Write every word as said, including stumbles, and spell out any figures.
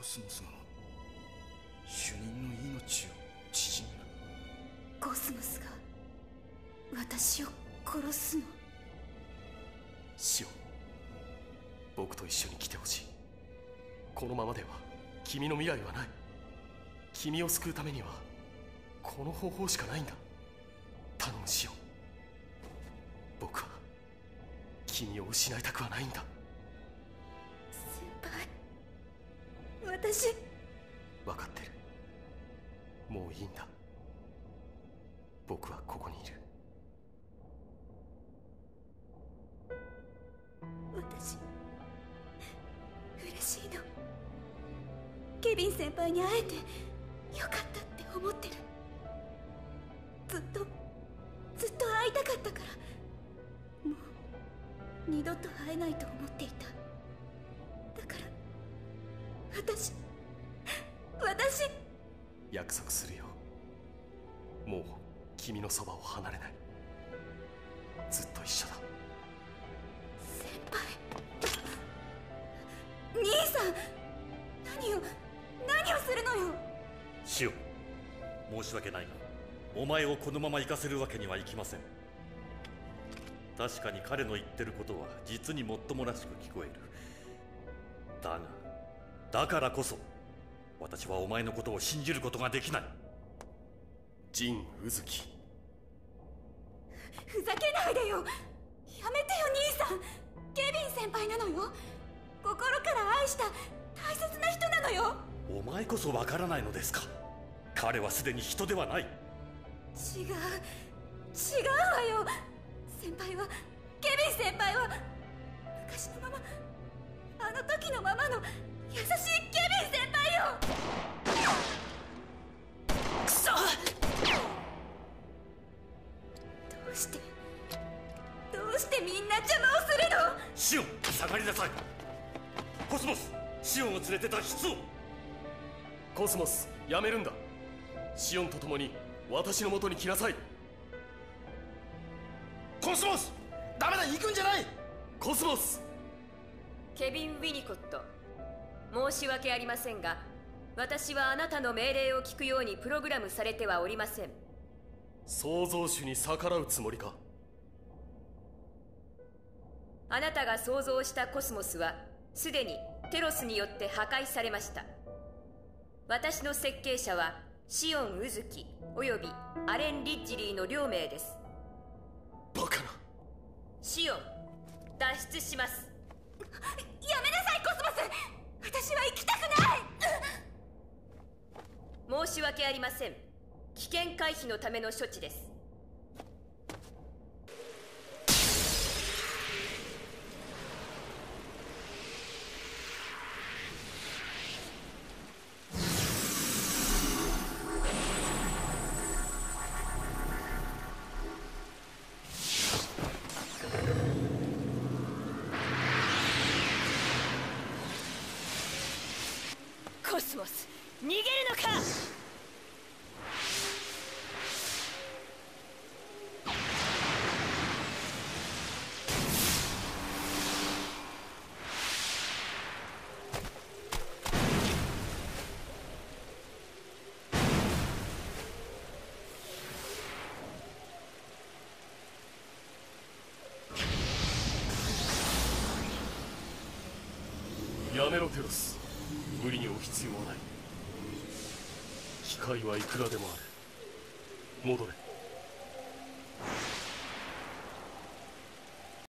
コスモスが主任の命を縮める。 コスモスが私を殺すの？ シオン、僕と一緒に来てほしい。このままでは君の未来はない。君を救うためにはこの方法しかないんだ。頼むシオン、僕は君を失いたくはないんだ。 先輩、私。 分かってる。もういいんだ。僕はここにいる。 私嬉しいの。ケビン先輩に会えてよかったって思ってる。ずっとずっと会いたかったから。もう二度と会えないと思っていた。だから私私約束するよ。もう君のそばを離れない。ずっと一緒だ。 先輩。兄さん、何を何をするのよ。 シオン、申し訳ないがお前をこのまま行かせるわけにはいきません。確かに彼の言ってることは実にもっともらしく聞こえる。だがだからこそ私はお前のことを信じることができない。 ジン・ウズキ、 ふざけないでよ。やめてよ兄さん。ケビン先輩なのよ。心から愛した大切な人なのよ。 お前こそわからないのですか。彼はすでに人ではない。 違う違うわよ。先輩はケビン先輩は昔のまま、あの時のままの優しいケビン先輩よ。くそ。どうしてどうしてみんな邪魔をするの。 シオン、下がりなさい。コスモス、シオンを連れて脱出を。 コスモス、やめるんだ。シオンと共に私の元に来なさい。 コスモス、ダメだ、行くんじゃない。 コスモス。 ケビン・ウィニコット、申し訳ありませんが、私はあなたの命令を聞くようにプログラムされてはおりません。 創造主に逆らうつもりか。 あなたが創造したコスモスはすでにテロスによって破壊されました。私の設計者はシオン・ウズキおよびアレン・リッジリーの両名です。 バカな。 シオン、脱出します。 やめなさいコスモス。私は行きたくない。 申し訳ありません。危険回避のための処置です。コスモス、逃げるのか。 やめろテロス、無理に追う必要はない。機会はいくらでもある。戻れ。